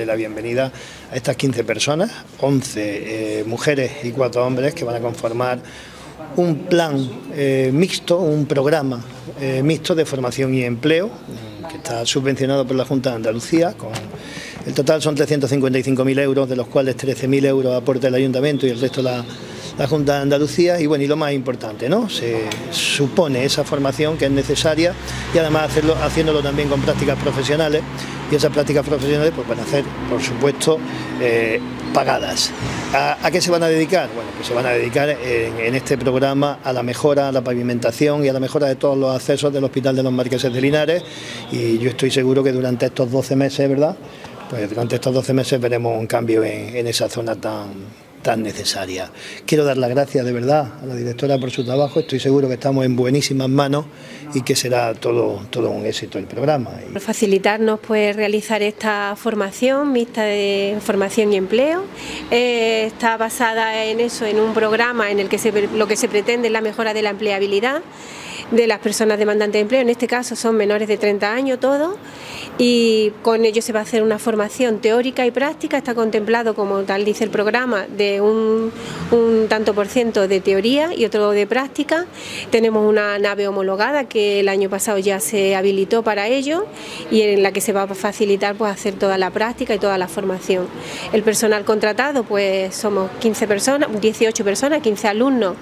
darle la bienvenida a estas 15 personas, 11 mujeres y 4 hombres que van a conformar un plan mixto, un programa mixto de formación y empleo que está subvencionado por la Junta de Andalucía. El total son 355.000 euros, de los cuales 13.000 euros aporta el Ayuntamiento y el resto la Junta de Andalucía. Y bueno, y lo más importante, ¿no? Se supone esa formación que es necesaria y además haciéndolo también con prácticas profesionales, y esas prácticas profesionales pues van a ser, por supuesto, pagadas. ¿A qué se van a dedicar? Bueno, pues se van a dedicar en este programa a la mejora, a la pavimentación y a la mejora de todos los accesos del Hospital de los Marqueses de Linares, y yo estoy seguro que durante estos 12 meses, ¿verdad?, pues durante estos 12 meses veremos un cambio en esa zona tan necesaria. Quiero dar las gracias de verdad a la directora por su trabajo. Estoy seguro que estamos en buenísimas manos y que será todo un éxito el programa. Por facilitarnos pues realizar esta formación mixta de formación y empleo. Está basada en eso, en un programa en el que lo que se pretende es la mejora de la empleabilidad de las personas demandantes de empleo. En este caso son menores de 30 años todos, y con ello se va a hacer una formación teórica y práctica. Está contemplado, como tal dice el programa, de un tanto por ciento de teoría y otro de práctica. Tenemos una nave homologada que el año pasado ya se habilitó para ello, y en la que se va a facilitar pues hacer toda la práctica y toda la formación. El personal contratado pues somos 18 personas, 15 alumnos,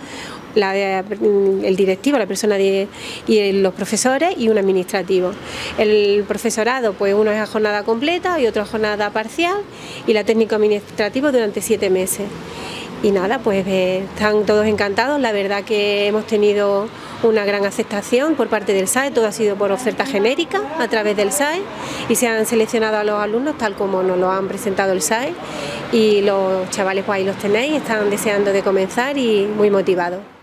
el directivo, la persona y los profesores y un administrativo. El profesorado, pues uno es a jornada completa y otro a jornada parcial, y la técnico administrativo durante 7 meses. Y nada, pues están todos encantados. La verdad que hemos tenido una gran aceptación por parte del SAE, todo ha sido por oferta genérica a través del SAE, y se han seleccionado a los alumnos tal como nos lo han presentado el SAE, y los chavales pues ahí los tenéis, están deseando de comenzar y muy motivados.